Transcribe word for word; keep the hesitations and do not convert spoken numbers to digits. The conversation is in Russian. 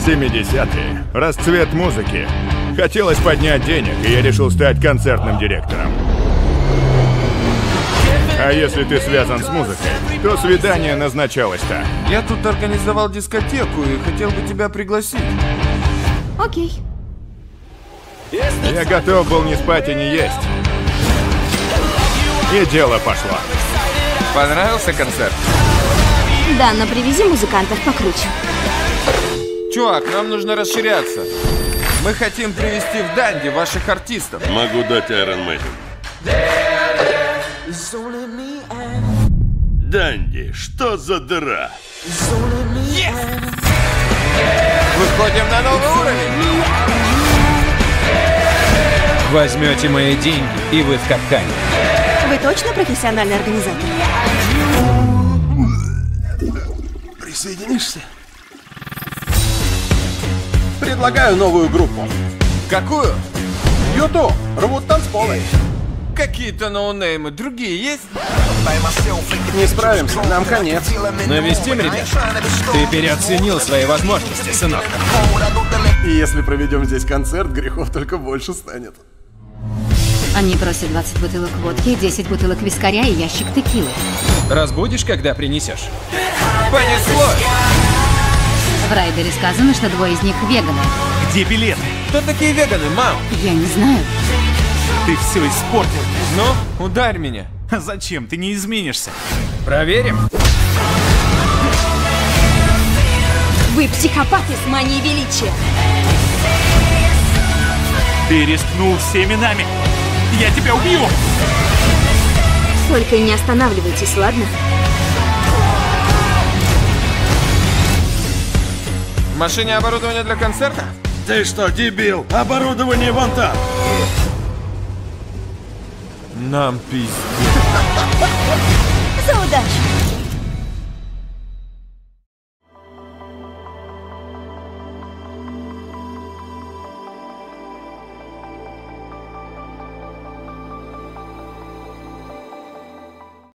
семидесятые. Расцвет музыки. Хотелось поднять денег, и я решил стать концертным директором. А если ты связан с музыкой, то свидание назначалось так. Я тут организовал дискотеку и хотел бы тебя пригласить. Окей. Я готов был не спать и не есть. И дело пошло. Понравился концерт? Да, но привези музыкантов покруче. Чувак, нам нужно расширяться. Мы хотим привести в Данди ваших артистов. Могу дать Iron Maiden. Данди, что за дыра? Выходим на новый уровень. Возьмете мои деньги, и вы в капкане. Вы точно профессиональный организатор? Присоединишься? Предлагаю новую группу. Какую? Юту. Рвут танцполы. Какие-то ноунеймы. Другие есть? Не справимся, нам конец. Навестим, ребят? Ты переоценил свои возможности, сынок. И если проведем здесь концерт, грехов только больше станет. Они просят двадцать бутылок водки, десять бутылок вискаря и ящик текилы. Разбудишь, когда принесешь? Понеслось! В райдере сказано, что двое из них веганы. Где билеты? Кто такие веганы, мам? Я не знаю. Ты все испортил. Ну, ударь меня. Зачем? Ты не изменишься. Проверим. Вы психопаты с манией величия. Ты рискнул всеми нами. Я тебя убью! Только не останавливайтесь, ладно? В машине оборудование для концерта? Ты что, дебил? Оборудование вон там. Нам пиздец. За удачу!